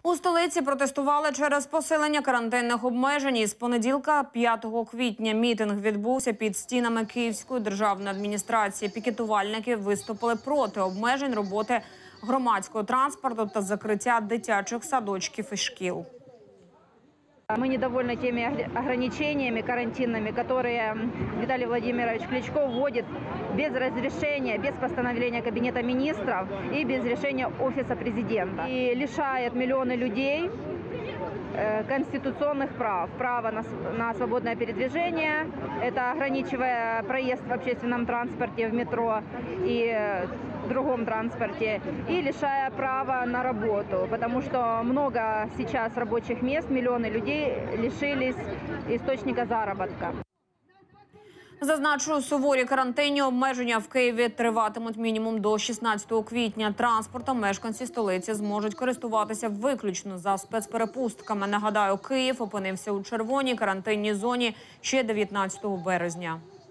У столиці протестували через посилення карантинних обмежень. Із понеділка, 5 квітня, мітинг відбувся під стінами Київської державної адміністрації. Пікетувальники виступили проти обмежень роботи громадського транспорту та закриття дитячих садочків і шкіл. Мы недовольны теми ограничениями карантинными, которые Виталий Владимирович Кличко вводит без разрешения, без постановления Кабинета министров и без решения Офиса президента. И лишает миллионы людей конституционных прав. Право на свободное передвижение, это ограничивая проезд в общественном транспорте, в метро и другом транспорте, и лишая права на работу, потому что много сейчас рабочих мест, миллионы людей лишились источника заработка. Зазначу, суворі карантинні обмеження в Києві триватимуть мінімум до 16 квітня. Транспортом мешканці столиці зможуть користуватися виключно за спецперепустками. Нагадаю, Київ опинився у червоній карантинній зоні ще 19 березня.